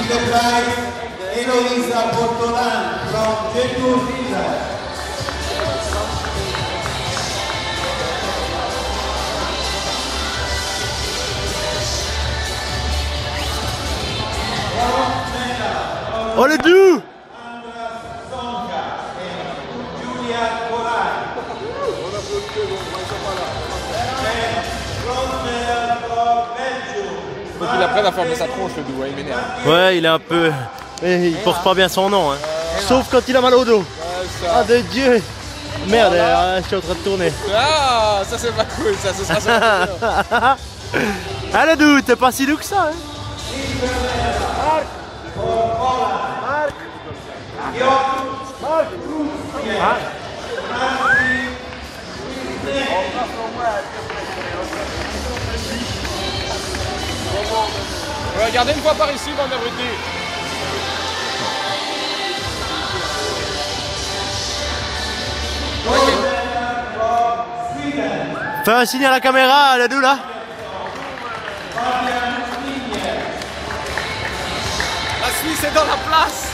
the prize, Eloisa Portolan from Jetour, Israel. Oh les deux! Faut qu'il apprenne à former sa tronche, le doux, il m'énerve. Ouais, il est un peu... Il porte pas bien son nom, hein. Sauf quand il a mal au dos. Ah de Dieu! Merde, je suis en train de tourner. Ah, ça c'est pas cool, ça, ce sera ça. Ah le doux, t'es pas si doux que ça, hein. Regardez une fois par ici, bande d'abrutis. Fais un signe à la caméra, le doux là. La Suisse est dans la place.